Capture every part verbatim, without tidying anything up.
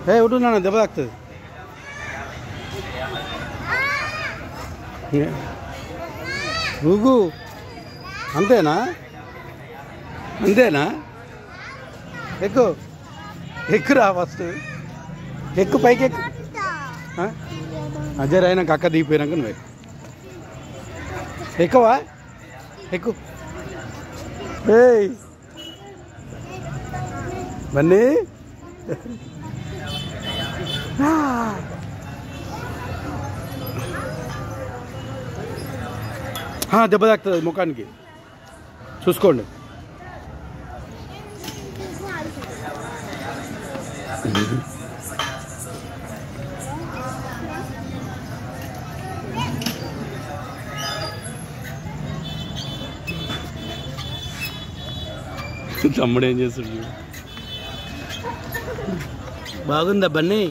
ఏ ఉంటున్నా దెబ్బ తాకుతుంది. ఊగు అంతేనా అంతేనా ఎక్కు ఎక్కురా ఫస్ట్ ఎక్కు పైకి ఎక్కు. అజయ్ అయినాక అక్క దిగిపోయినాక నువ్వు ఎక్కువా ఎక్కు. ఏయ్ బన్నీ దెబ్బ తాకుతుంది ముఖానికి చూసుకోండి. తమ్ముడు ఏం చేస్తుంది? బాగుందా బన్నీ?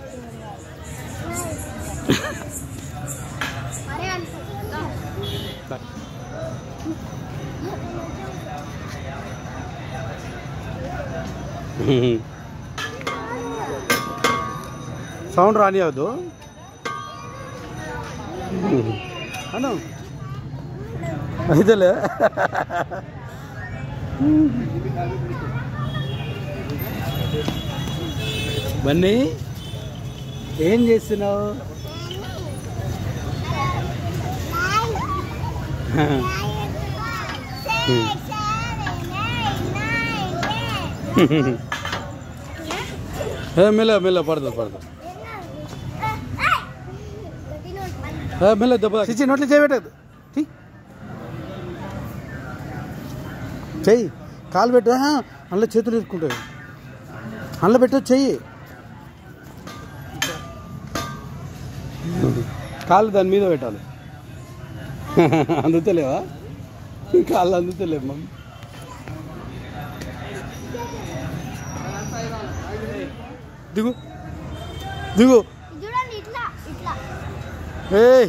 సౌండ్ రానియవద్దు అను అయితేలే. బన్నీ ఏం చేస్తున్నావు? మెల్ల మెల్ల పడదు పడదు మెల్ల దెబ్బ చిచ్చి నోట్లో చేయబెట్టదు. చెయ్యి కాలు పెట్టు అందులో చేతులు ఇరుక్కుంటాయి. అందులో పెట్టు చెయ్యి కాళ్ళు దాని మీద పెట్టాలి. అందుతలేవా కాళ్ళు? అందుతలేవు మమ్మీ. దిగు దిగు. ఏయ్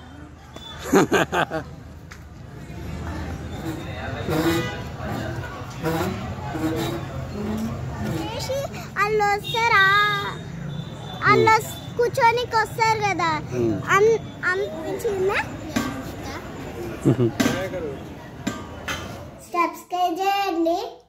వాళ్ళు వస్తారా? వాళ్ళు కూర్చోనికి వస్తారు కదా అనిపించిందా? సబ్స్క్రైబ్ చేయండి.